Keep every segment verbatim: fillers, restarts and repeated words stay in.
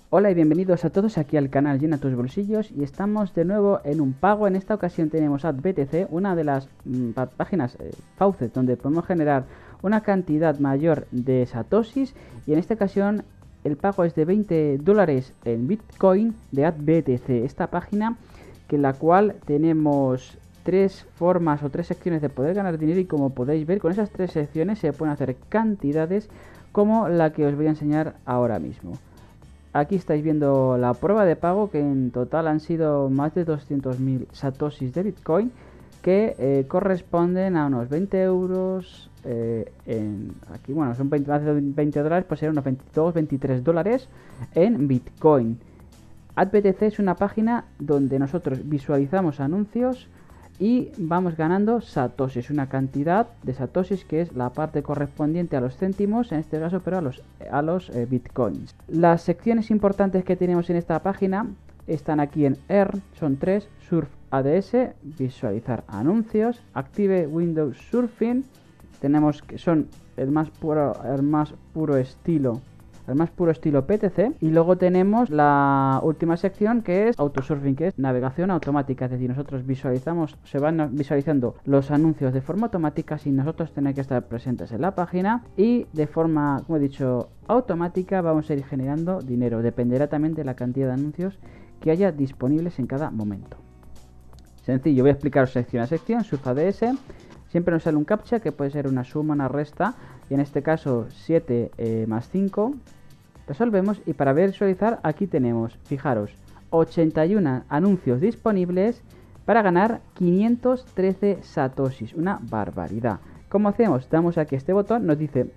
Hola y bienvenidos a todos aquí al canal Llena tus bolsillos y estamos de nuevo en un pago. En esta ocasión tenemos AdBTC, una de las mm, páginas eh, Faucet donde podemos generar una cantidad mayor de satoshis, y en esta ocasión el pago es de veinte dólares en Bitcoin de AdBTC, esta página que en la cual tenemos tres formas o tres secciones de poder ganar dinero, y como podéis ver con esas tres secciones se pueden hacer cantidades como la que os voy a enseñar ahora mismo. Aquí estáis viendo la prueba de pago, que en total han sido más de doscientos mil satoshis de Bitcoin, que eh, corresponden a unos veinte euros. Eh, en, aquí, bueno, son veinte, más de veinte dólares, pues serán unos veintidós, veintitrés dólares en Bitcoin. AdBTC es una página donde nosotros visualizamos anuncios y vamos ganando satoshis, una cantidad de satoshis que es la parte correspondiente a los céntimos, en este caso, pero a los, a los eh, bitcoins. Las secciones importantes que tenemos en esta página están aquí en Earn, son tres: Surf A D S, visualizar anuncios; Active Windows Surfing, tenemos que son el más puro, el más puro estilo el más puro estilo P T C, y luego tenemos la última sección, que es Autosurfing, que es navegación automática, es decir, nosotros visualizamos, se van visualizando los anuncios de forma automática sin nosotros tener que estar presentes en la página, y de forma, como he dicho, automática vamos a ir generando dinero. Dependerá también de la cantidad de anuncios que haya disponibles en cada momento. Sencillo, voy a explicaros sección a sección. Surf A D S, siempre nos sale un captcha que puede ser una suma, una resta, y en este caso siete eh, más cinco. Resolvemos, y para visualizar aquí tenemos, fijaros, ochenta y uno anuncios disponibles para ganar quinientos trece satoshis, una barbaridad. ¿Cómo hacemos? Damos aquí este botón, nos dice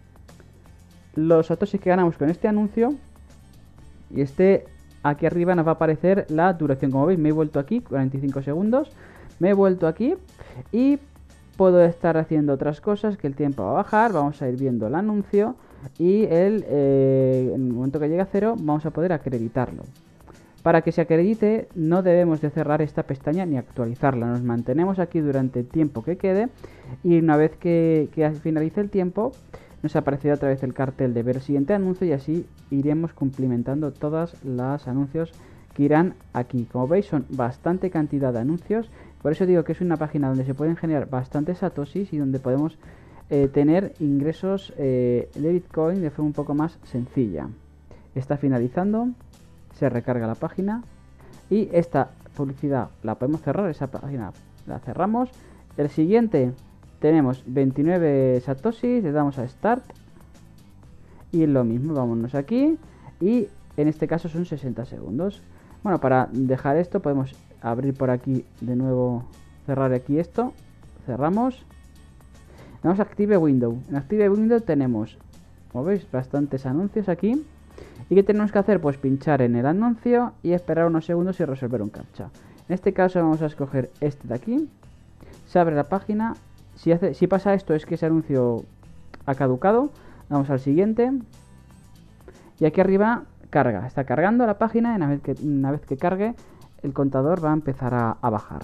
los satoshis que ganamos con este anuncio, y este aquí arriba nos va a aparecer la duración. Como veis, me he vuelto aquí, cuarenta y cinco segundos, me he vuelto aquí y puedo estar haciendo otras cosas, que el tiempo va a bajar, vamos a ir viendo el anuncio, y el, eh, en el momento que llegue a cero vamos a poder acreditarlo. Para que se acredite no debemos de cerrar esta pestaña ni actualizarla, nos mantenemos aquí durante el tiempo que quede, y una vez que, que finalice el tiempo nos aparecerá otra vez el cartel de ver el siguiente anuncio, y así iremos cumplimentando todos los anuncios que irán aquí. Como veis, son bastante cantidad de anuncios, por eso digo que es una página donde se pueden generar bastantes satoshis y donde podemos eh, tener ingresos eh, de Bitcoin de forma un poco más sencilla. Está finalizando, se recarga la página, y esta publicidad la podemos cerrar, esa página la cerramos. El siguiente tenemos veintinueve satoshis, le damos a Start, y lo mismo, vámonos aquí, y en este caso son sesenta segundos. Bueno, para dejar esto podemos abrir por aquí de nuevo, cerrar aquí esto, cerramos, damos a Active Window. En Active Window tenemos, como veis, bastantes anuncios aquí. ¿Y qué tenemos que hacer? Pues pinchar en el anuncio y esperar unos segundos y resolver un captcha. En este caso vamos a escoger este de aquí, se abre la página. Si, hace, si pasa esto es que ese anuncio ha caducado. Vamos al siguiente, y aquí arriba carga, está cargando la página, y una vez que, una vez que cargue el contador va a empezar a, a bajar.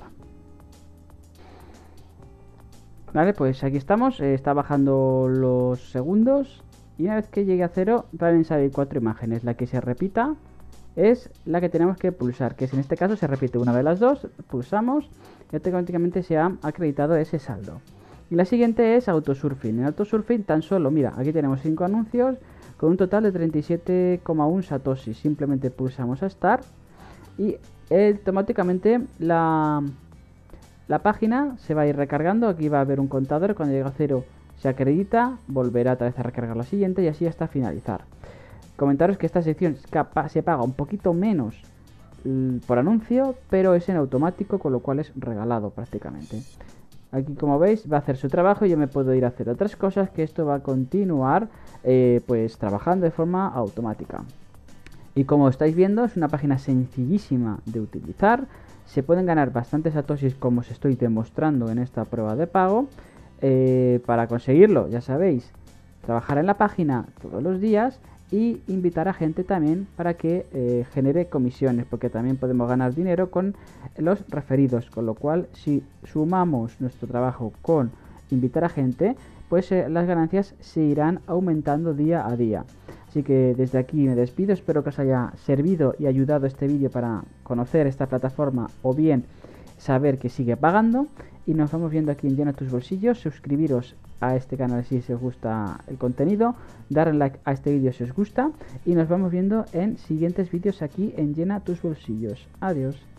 Vale, pues aquí estamos, eh, está bajando los segundos, y una vez que llegue a cero van a salir cuatro imágenes. La que se repita es la que tenemos que pulsar, que es, en este caso se repite una de las dos, pulsamos y automáticamente se ha acreditado ese saldo. Y la siguiente es Autosurfing. En Autosurfing tan solo, mira, aquí tenemos cinco anuncios con un total de treinta y siete coma uno satoshis. Simplemente pulsamos a Start y automáticamente la, la página se va a ir recargando. Aquí va a haber un contador, cuando llegue a cero se acredita, volverá otra vez a recargar la siguiente, y así hasta finalizar. Comentaros que esta sección se paga un poquito menos por anuncio, pero es en automático, con lo cual es regalado prácticamente. Aquí, como veis, va a hacer su trabajo y yo me puedo ir a hacer otras cosas, que esto va a continuar eh, pues trabajando de forma automática. Y como estáis viendo, es una página sencillísima de utilizar. Se pueden ganar bastantes satoshis, como os estoy demostrando en esta prueba de pago. Eh, para conseguirlo, ya sabéis, trabajar en la página todos los días y invitar a gente también para que eh, genere comisiones, porque también podemos ganar dinero con los referidos, con lo cual si sumamos nuestro trabajo con invitar a gente, pues eh, las ganancias se irán aumentando día a día. Así Así que desde aquí me despido, espero que os haya servido y ayudado este vídeo para conocer esta plataforma o bien saber que sigue pagando. Y nos vamos viendo aquí en Llena tus bolsillos. Suscribiros a este canal si os gusta el contenido, darle like a este vídeo si os gusta, y nos vamos viendo en siguientes vídeos aquí en Llena tus bolsillos. Adiós.